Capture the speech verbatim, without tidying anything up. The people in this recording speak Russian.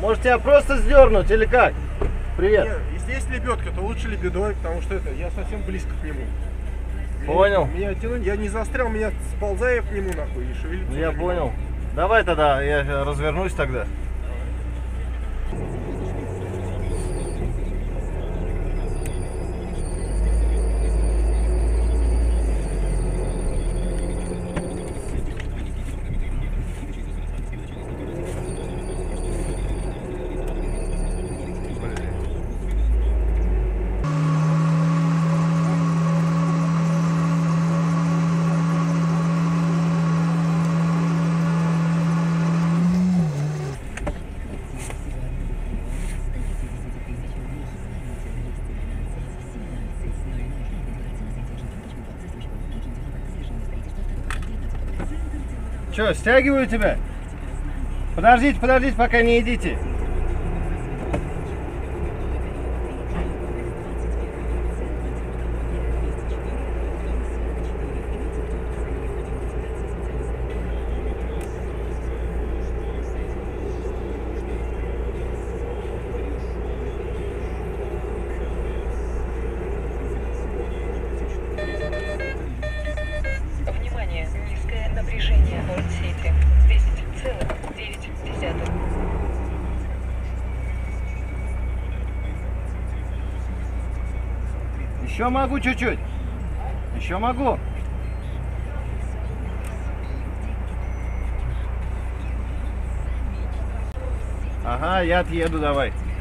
Может тебя просто сдернуть или как? Привет. Нет, если есть лебедка, то лучше лебедой, потому что это я совсем близко к нему. Понял. Меня, меня тянуть, я не застрял, меня сползаю к нему нахуй и шевелиться. Я понял. Давай тогда, я развернусь тогда. Че, стягиваю тебя? Подождите, подождите, пока не идите. Внимание, низкое напряжение от сети. десять целых девять десятых. Еще могу чуть-чуть. Еще могу. Ага, я отъеду, давай.